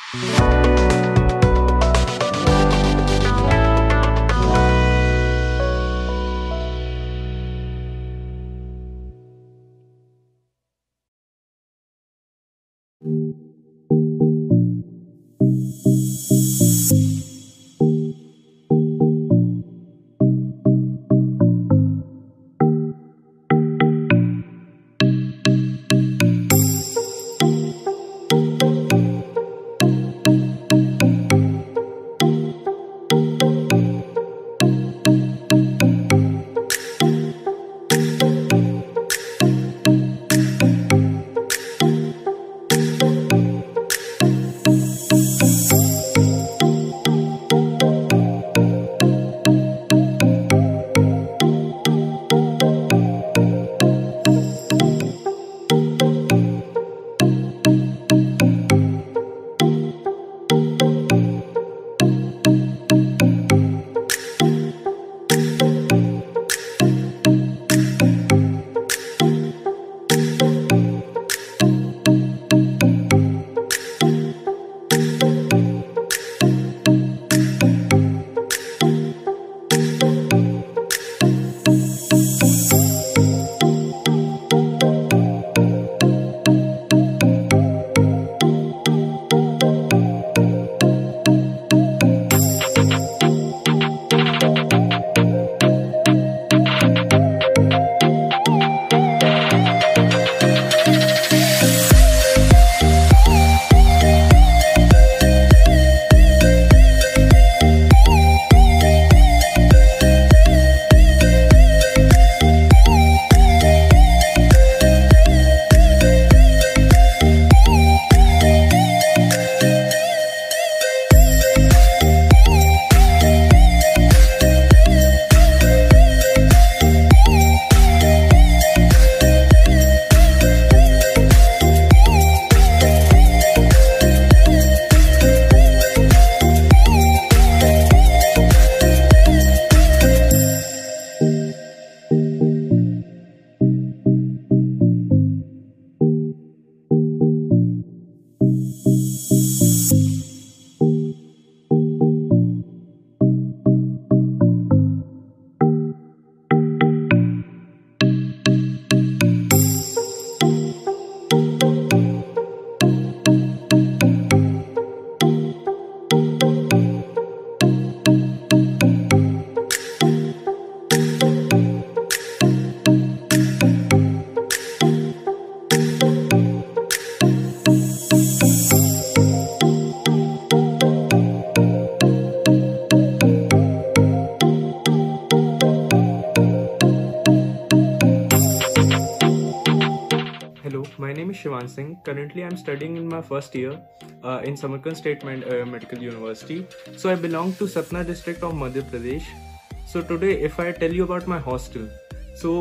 My name is Shivan Singh. Currently, I'm studying in my first year in Samarkand State Medical University. So I belong to Satna district of Madhya Pradesh. So today, if I tell you about my hostel, so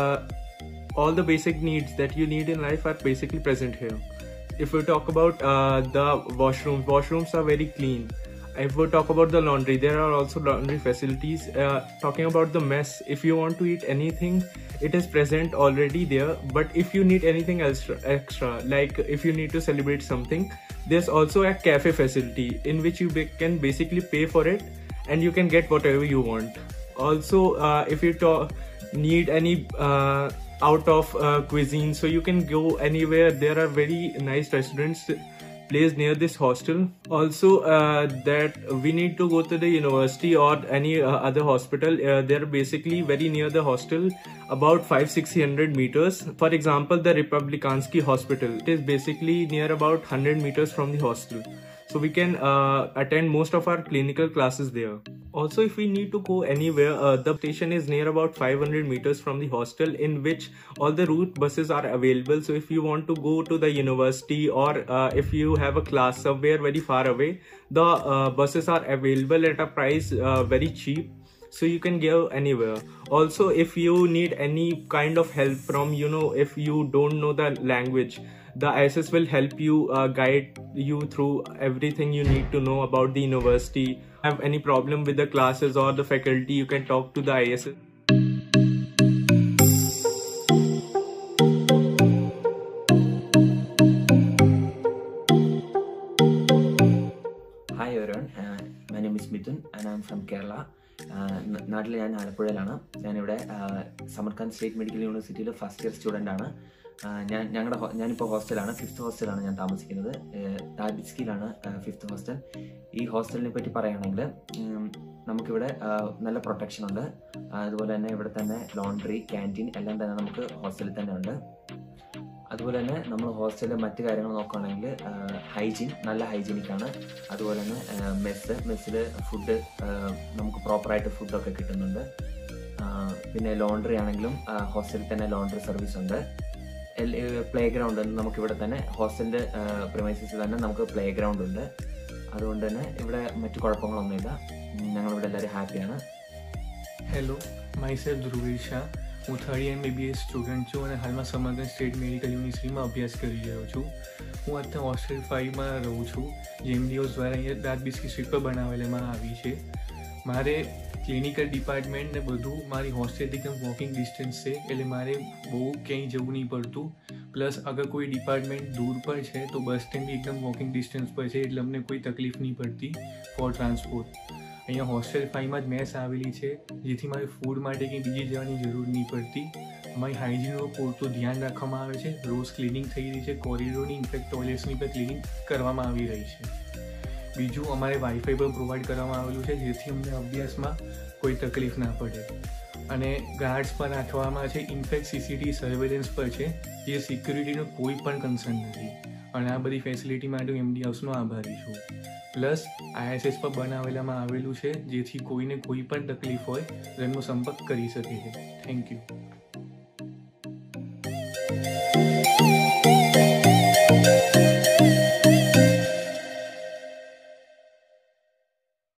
all the basic needs that you need in life are basically present here. If we talk about the washrooms are very clean. If we talk about the laundry, there are also laundry facilities. Talking about the mess, if you want to eat anything, it is present already there. But if you need anything extra, like if you need to celebrate something, there's also a cafe facility in which you can basically pay for it and you can get whatever you want. Also, if you need any out of cuisine, so you can go anywhere. There are very nice restaurants placed near this hostel. Also, that we need to go to the university or any other hospital, they're basically very near the hostel, about 500-600 meters. For example, the Republikansky Hospital, it is basically near about 100 meters from the hostel. So we can attend most of our clinical classes there. Also, if we need to go anywhere, the station is near about 500 meters from the hostel, in which all the route buses are available. So if you want to go to the university or if you have a class somewhere very far away, the buses are available at a price very cheap. So you can go anywhere. Also, if you need any kind of help from, if you don't know the language, the ISS will help you guide you through everything you need to know about the university. Have any problem with the classes or the faculty, you can talk to the ISS. Hi everyone, my name is Mithun and I am from Kerala. നാട്ടിൽ ഞാൻ ആലപ്പുഴയിലാണ്. ഞാനിവിടെ Samarkand state medical യൂണിവേഴ്സിറ്റിയിൽ first year student ആണ്. ഞാനിപ്പോൾ ഹോസ്റ്റലാണ്, 5th ഹോസ്റ്റലാണ് ഞാൻ താമസിക്കുന്നത്. താബിസ്കിയിലാണ് 5th ഹോസ്റ്റൽ. ഈ ഹോസ്റ്റലിനെ പറ്റി പറയുകയാണെങ്കിൽ നമുക്കിവിടെ നല്ല പ്രൊട്ടക്ഷൻ ഉണ്ട്. അതുപോലെ തന്നെ ഇവിടെ തന്നെ ലോണ്ടറി, ക്യാൻറ്റീൻ എല്ലാം തന്നെ നമുക്ക് ഹോസ്റ്റലിൽ തന്നെ ഉണ്ട്. അതുപോലെ തന്നെ നമ്മൾ ഹോസ്റ്റലിലെ മറ്റു കാര്യങ്ങൾ നോക്കുകയാണെങ്കിൽ ഹൈജീൻ നല്ല ഹൈജീനിക്കാണ്. അതുപോലെ തന്നെ മെസ്സിൽ ഫുഡ് നമുക്ക് പ്രോപ്പറായിട്ട് ഫുഡൊക്കെ കിട്ടുന്നുണ്ട്. പിന്നെ ലോണ്ടറി ആണെങ്കിലും ഹോസ്റ്റലിൽ തന്നെ ലോണ്ടറി സർവീസ് ഉണ്ട്. പ്ലേ ഗ്രൗണ്ട് നമുക്കിവിടെ തന്നെ ഹോസ്റ്റലിൻ്റെ പ്രിമൈസസിൽ തന്നെ നമുക്ക് പ്ലേ ഗ്രൗണ്ട് ഉണ്ട്. അതുകൊണ്ട് തന്നെ ഇവിടെ മറ്റു കുഴപ്പങ്ങളൊന്നുമില്ല. ഞങ്ങളിവിടെ എല്ലാവരും ഹാപ്പിയാണ്. Hello, myself Dhruvir Shah. હું 3rd year MBBS સ્ટુડન્ટ છું અને હાલમાં સમગ્ર સ્ટેટ મેડિકલ યુનિવર્સિટીમાં અભ્યાસ કરી રહ્યો છું. હું અત્યારે હોસ્ટેલ 5માં રહું છું, જે MDOs દ્વારા અહીંયા તાબિસ્કી સ્ટ્રીટ પર બનાવેલામાં આવી છે. મારે ક્લિનિકલ ડિપાર્ટમેન્ટ ને બધું મારી હોસ્ટેલથી એકદમ વોકિંગ ડિસ્ટન્સ છે, એટલે મારે બહુ ક્યાંય જવું નહીં પડતું. પ્લસ અગર કોઈ ડિપાર્ટમેન્ટ દૂર પર છે તો બસ સ્ટેન્ડ બી એકદમ વોકિંગ ડિસ્ટન્સ પર છે, એટલે અમને કોઈ તકલીફ નહીં પડતી ફોર ટ્રાન્સપોર્ટ. અહીંયા હોસ્ટેલ 5માં જ મેસ આવેલી છે, જેથી મારે ફૂડ માટે કંઈ બીજી જવાની જરૂર નહીં પડતી. અમારી હાઇજીનનું પૂરતું ધ્યાન રાખવામાં આવે છે. રોજ ક્લિનિંગ થઈ રહી છે, કોરિડોરની ઇનફેક્ટ ટોયલેટ્સની પણ ક્લિનિંગ કરવામાં આવી રહી છે. બીજું અમારે વાઈફાઈ પણ પ્રોવાઈડ કરવામાં આવેલું છે, જેથી અમને અભ્યાસમાં કોઈ તકલીફ ના પડે. અને ગાર્ડ્સ પણ રાખવામાં છે. ઇનફેક્ટ CCTV સર્વેલન્સ પર છે, જે સિક્યુરિટીનો કોઈ પણ કન્સર્ન નથી. અને આ બધી ફેસિલિટી માટે હું MD હાઉસનો આભારી છું. પ્લસ ISS પર બનાવેલામાં આવેલું છે, જેથી કોઈને કોઈ પણ તકલીફ હોય તો એમનો સંપર્ક કરી શકે છે. Thank you.